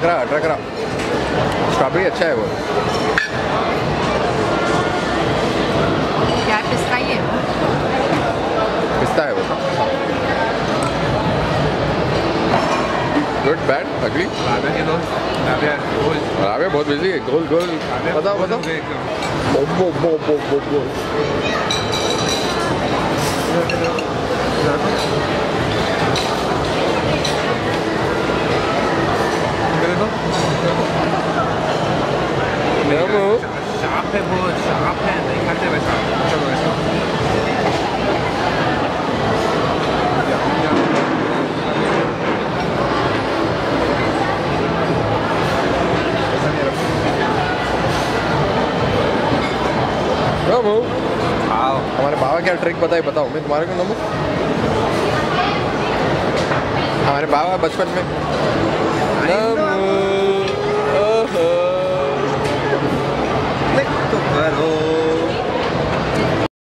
अटक रहा। स्ट्रॉबेरी अच्छा है वो। क्या पिस्ता ही है वो? पिस्ता है वो। गुड बैड अगली। रावे बहुत बिजी है। गोल बताओ। शार्प है वो, शार्प है, नहीं खाते वैसा। चलो वैसा हमारे बाबा क्या ट्रिक बताए बताओ। मैं तुम्हारे को नमू। हमारे बाबा बचपन में